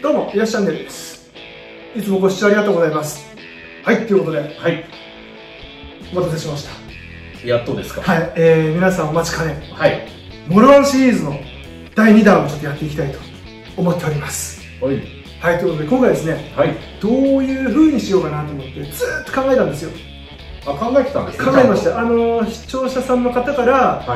どうも、いらっしゃんねるです。いつもご視聴ありがとうございます。はい、ということで、はい。お待たせしました。 やっとですか。 はい、皆さんお待ちかね。 はい。 モルワンシリーズの第2弾をちょっとやっていきたいと思っております。 はい。 はい、ということで、今回ですね、はい。どういう風にしようかなと思って、ずーっと考えたんですよ。 あ、考えてたんですね。 考えました。視聴者さんの方から、はい、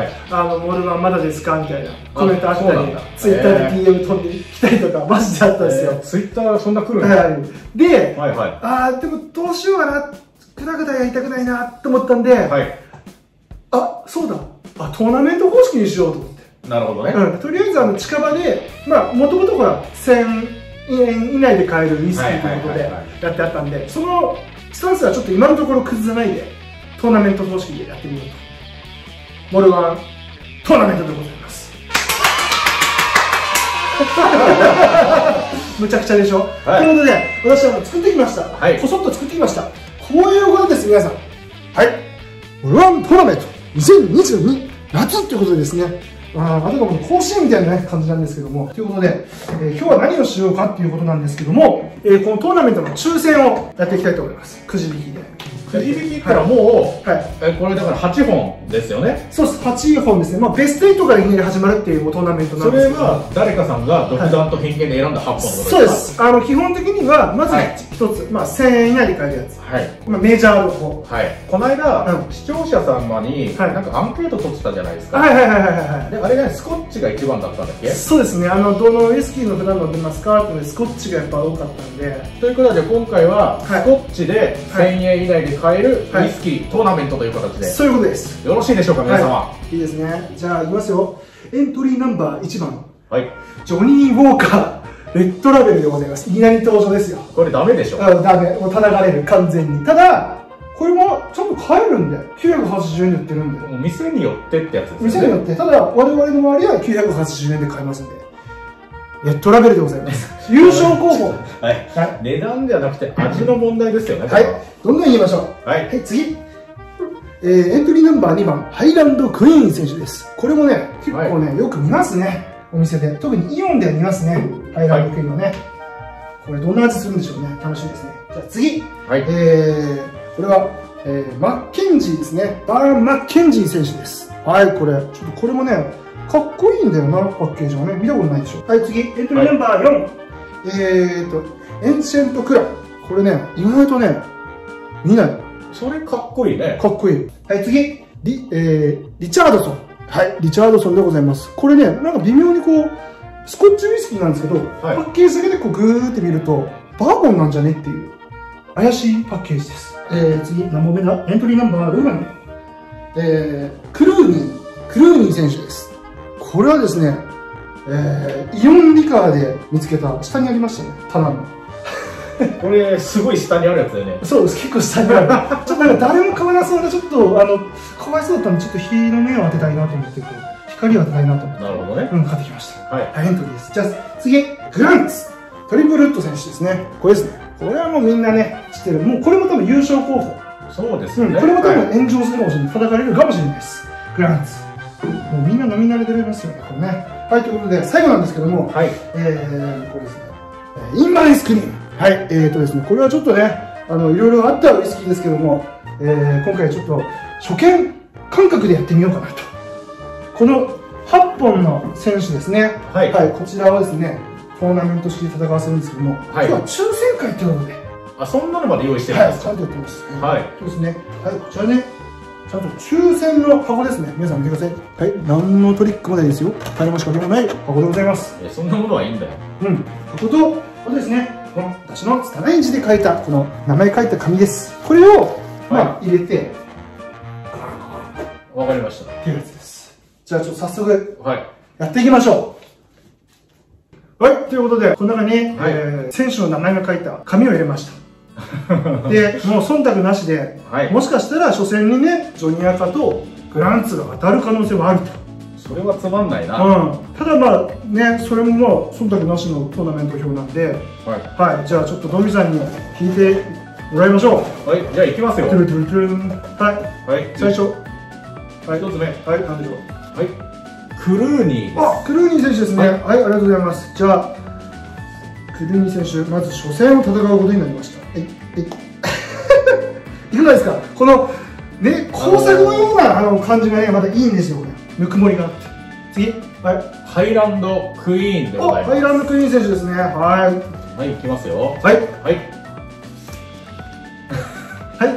モルワンまだですかみたいなコメントあったり、ツイッターで DM 飛んできたりとか、マジであったんですよ。 ツイッターそんな来るんですか。 で、でもどうしようかな、ぐだぐだやりたくないなと思ったんで、はい、あ、そうだ、トーナメント方式にしようと思って。なるほどね。とりあえず近場で、まあ、もともとほら、1000円以内で買えるウイスキーということでやってあったんで、そのスタンスはちょっと今のところ崩さないでトーナメント方式でやってみようと。モルワントーナメントでございます。むちゃくちゃでしょ、はい、ということで私は作ってきました、はい、こそっと作ってきました。こういうことです皆さん。はい、モルワントーナメント2022夏ということでですね、あとは甲子園みたいな、感じなんですけども、ということで、今日は何をしようかっていうことなんですけども、このトーナメントの抽選をやっていきたいと思います。くじ引きで。 くじ引きったらもう、はい、これだから8本ですよね。 そうです、8本ですね。まあ、ベスト8からいきなり始まるっていうトーナメントなんですけど、 それは誰かさんが独断と偏見で選んだ8本のことですか。 そうです。基本的には、まず一つ、まあ、1000円以内で買えるやつ。はい。まあ、メジャーの方。はい。この間、視聴者様に、なんかアンケート取ってたじゃないですか。はいはいはいはいはい。で、あれがスコッチが一番だったんだっけ。そうですね。どのウイスキーの普段飲んでますかっていうので、スコッチがやっぱ多かったんで。ということで、今回は、スコッチで1000円以内で買えるウイスキートーナメントという形で。そういうことです。よろしいでしょうか、皆様。いいですね。じゃあ、いきますよ。エントリーナンバー1番。はい。ジョニー・ウォーカー。レッドラベルでございます。いきなり登場ですよ。これダメでしょ。ダメ。もう叩かれる、完全に。ただ、これもちょっと買えるんで、980円で売ってるんで。もう店によってってやつですね。店によって。ただ、我々の周りは980円で買えますんで。レッドラベルでございます。優勝候補。はい。値段じゃなくて味の問題ですよね。はい。どんどん言いましょう。はい。はい、次。エントリーナンバー2番、ハイランドクイーン選手です。これもね、結構ね、よく見ますね。お店で。特にイオンでは見ますね。ハイランドクイーンはね。これどんな味するんでしょうね。楽しいですね。じゃあ次。はい。これは、マッケンジーですね。バーン・マッケンジー選手です。はい、これ。ちょっとこれもね、かっこいいんだよな、パッケージがね。見たことないでしょ。はい、次。エントリーナンバー4。エンシェントクラブ。これね、意外とね、見ない。それかっこいいね。かっこいい。はい、次。リチャードソン。はい、リチャードソンでございます。これね、なんか微妙にこう、スコッチウイスキーなんですけど、パッケージだけでこうグーって見ると、バーボンなんじゃねっていう、怪しいパッケージです。次、何本目だ？エントリーナンバー6番。クルーニー選手です。これはですね、イオンリカーで見つけた、下にありましたね、棚の。これ、すごい下にあるやつだよね。そうです、結構下にある。ちょっとなんか誰も買わなそうな、ちょっと、かわいそうだったんで、ちょっと日の目を当てたいなと思って、こう、光を当てたいなと思って。なるほどね。買ってきました。はい。エントリーです。じゃあ、次、グランツ。トリプルット選手ですね。これですね。これはもうみんなね、知ってる。もうこれも多分優勝候補。そうですね。これも多分炎上するかもしれない。叩かれるかもしれないです。グランツ。もうみんな飲み慣れてますよね、これね。はい、ということで、最後なんですけども、はい。これですね。インマイスクリーン。はい、ですね、これはちょっとね、いろいろあったウイスキーですけども、今回ちょっと初見感覚でやってみようかなと。この8本の選手ですね、はい、はい、こちらはですね、トーナメント式で戦わせるんですけども、はい、今日は抽選会ということで、あ、そんなのまで用意してるんですか。はい、ちゃんとやってます。はい、そうですね、はい、こちらね、ちゃんと抽選の箱ですね、皆さん見てください。はい、何のトリックもないですよ、誰も仕掛けもない箱でございます。そんなものはいいんだよ。うん、箱と、これですね。この私の拙い字で書いたこの名前書いた紙です。これをまあ入れて、わかりましたっていうやつです。じゃあちょっと早速やっていきましょう。はい、ということでこの中に選手の名前が書いた紙を入れました。でもう忖度なしで、もしかしたら初戦にねジョニアカとグランツが当たる可能性もあると。それはつまんないな。うん。ただまあね、それもまあ忖度なしのトーナメント表なんで、はい。じゃあちょっとドミさんに引いてもらいましょう。はい。じゃあ行きますよ。トゥルトゥルトゥルン。はい。はい。最初。はい。一つ目。はい。何でしょう。はい。クルーニー。あ、クルーニー選手ですね。はい。ありがとうございます。じゃあくるみ選手、まず初戦を戦うことになりました。いかがですか、このね、工作のような感じがね、またいいんですよ、これ。ぬくもりがあって。次、はい。 ハイランドクイーンでございます。 ハイランドクイーン選手ですね。はい。 はい、いきますよ。 はい。 はい。はい。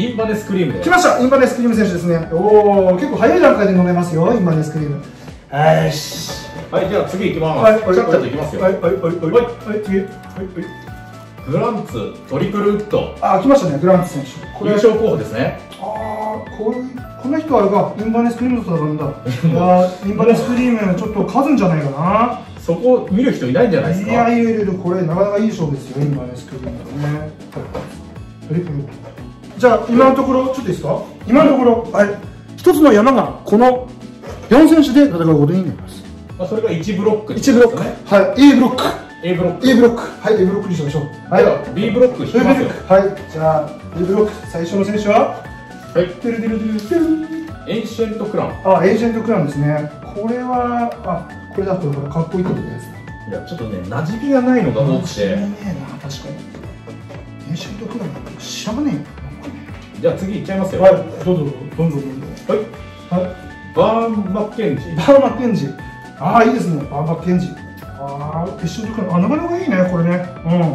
インバネスクリームで。 来ました、インバネスクリーム選手ですね。おお、結構早い段階で飲めますよ、インバネスクリーム。はい。 はい、じゃあ次いきます。はい、ちゃっちゃといきますよ。はい、はい、はい、はい、 次。はい、 グランツトリプルウッド。 あ、来ましたね、グランツ選手。 優勝候補ですね。 ああ、この人はあれか、インバネスクリームと戦うんだ。インバネスクリームちょっと勝つんじゃないかな。 そこ見る人いないんじゃないですか。 いやいやいや、これなかなかいい勝負ですよ、インバネスクリームね。トリプルウッド。じゃあ今のところちょっといいですか。今のところ、はい、一つの山がこの4選手で戦うことになります。 それが1ブロック、 1ブロック、はい、A ブロック、 A ブロック、 A ブロック、はい、A ブロックにしましょう。 はい、B ブロック引きますよ。 はい、じゃあ B ブロック最初の選手は、 はい、テルテルテルテル、エンシェントクラン。 あ、エンシェントクランですね。これは、あ、これだとかっこいいってことです。 いや、ちょっとね、馴染みがないのが多くて。 知らねえな、確かに。エンシェントクランなんて知らねえよ。 じゃあ次いっちゃいますよ。 はい、どんどん。はい、 はい、バーン・マッケンジー。 バーン・マッケンジー。ああ、いいですね、バーン・マッケンジー。ああ、エンシェントクラン、あ、なかなかいいね、これね。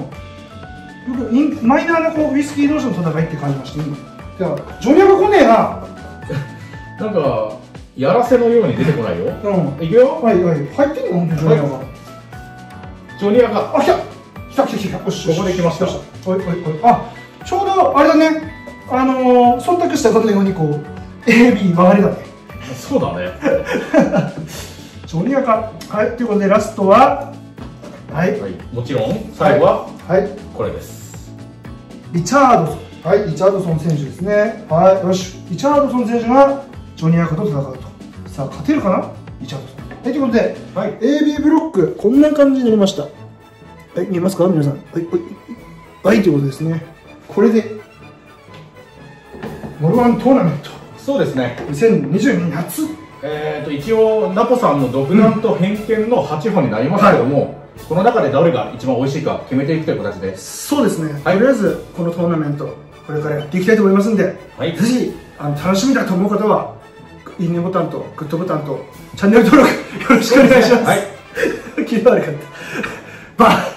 うん。マイナーなこうウイスキー同士の戦いって感じましたね。じゃあ、ジョニアが来ねえな。 なんか、やらせのように出てこないよ。うん。いくよ。 はい、はい、入ってるの、本当にジョニアが。 ジョニアが。 あ、来た。来た。よし、 ここで来ました。 あ、ちょうど、あれだね。忖度したかのようにこう AB 曲がりだね。 そうだね。 ジョニアか。はい、ということでラストは、はい、 もちろん最後は、 はい、 これです。 リチャードソン。はい、リチャードソン選手ですね。はい、よし、リチャードソン選手がジョニアカと戦うと。さあ、勝てるかな、リチャードソン。はい、ということで、はい、AB ブロックこんな感じになりました。はい、見えますか、皆さん。はい、はい、ということですね。これでモルワントーナメント、 そうですね、 2022年夏、 一応ナポさんの独断と偏見の8本になりますけども、はい、この中でどれが一番美味しいか決めていくという形です。そうですね、はい、とりあえずこのトーナメントこれからやっていきたいと思いますんで、はい、ぜひ楽しみだと思う方はいいねボタンとグッドボタンとチャンネル登録よろしくお願いします。はい、気が悪かった。バイ